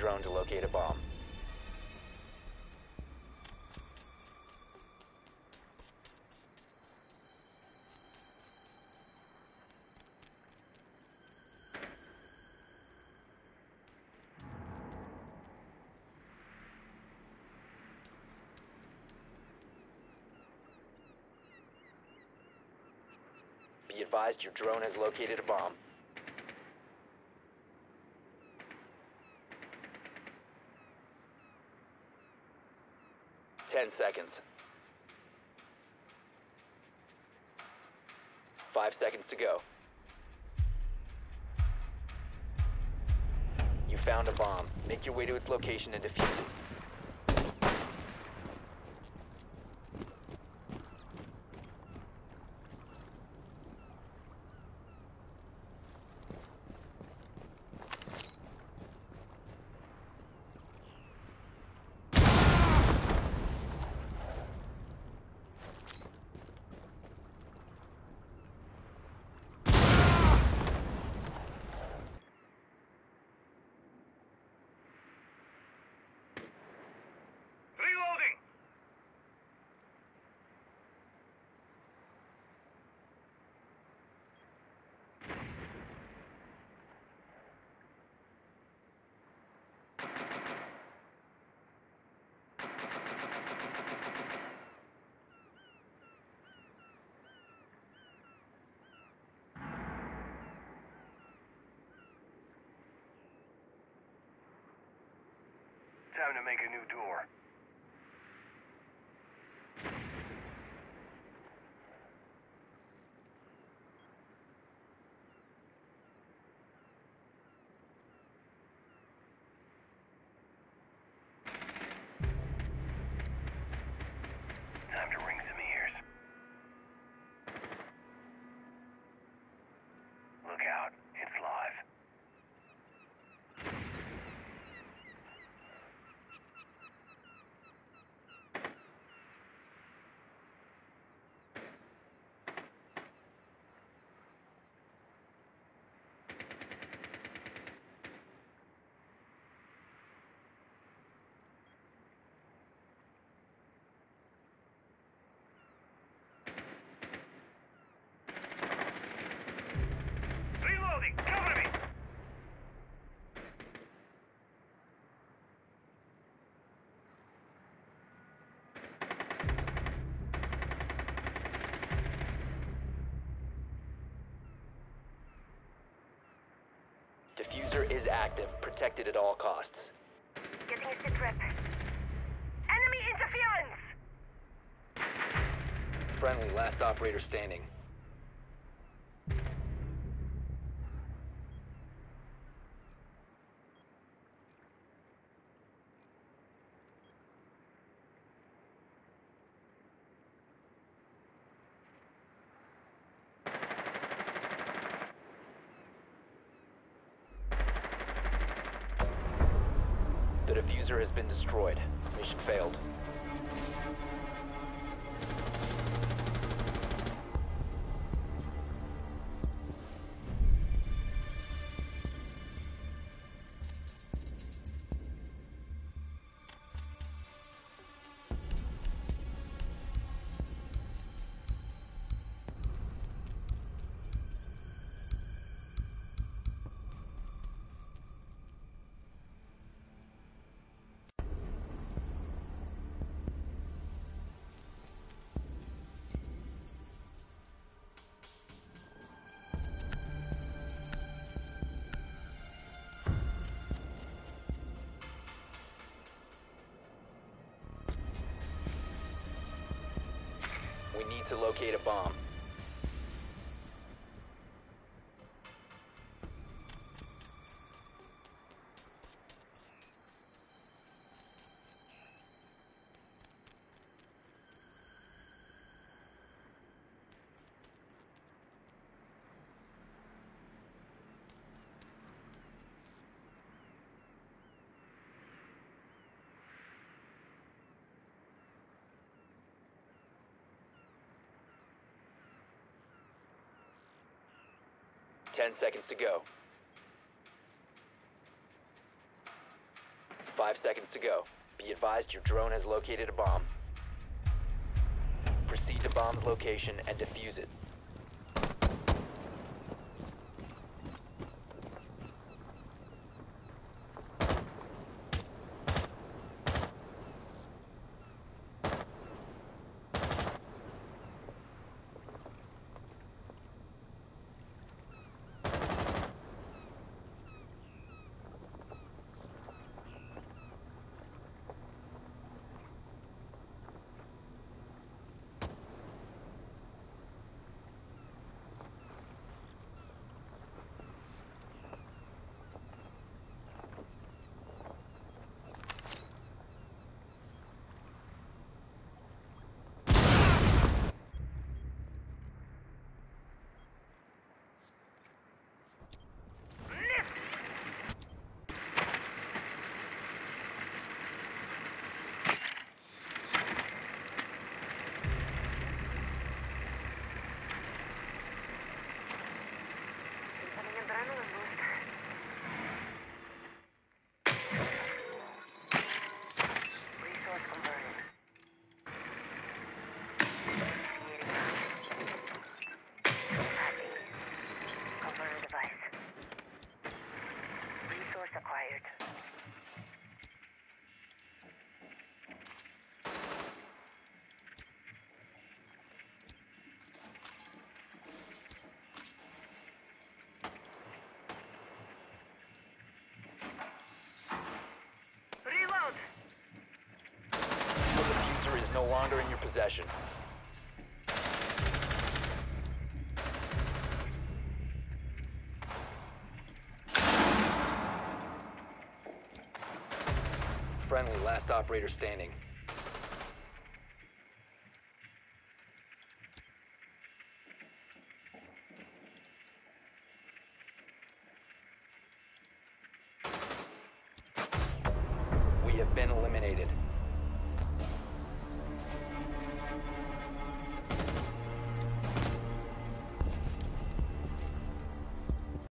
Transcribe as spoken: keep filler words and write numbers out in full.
drone to locate a bomb. Be advised your drone has located a bomb. Ten seconds. Five seconds to go. You found a bomb. Make your way to its location and defuse it. Time to make a new door. Time to ring some ears. Look out, it's live. Reloading! Cover me! Diffuser is active, protected at all costs. Getting a sit rep. Enemy interference! Friendly, last operator standing. The diffuser has been destroyed. Mission failed. We need to locate a bomb. Ten seconds to go. Five seconds to go. Be advised your drone has located a bomb. Proceed to bomb's location and defuse it. Incoming adrenaline boost. Resource converted. Initiating round. At ease. Converter device. Resource acquired. Reload! The diffuser is no longer in your possession. Friendly, last operator standing. We have been eliminated.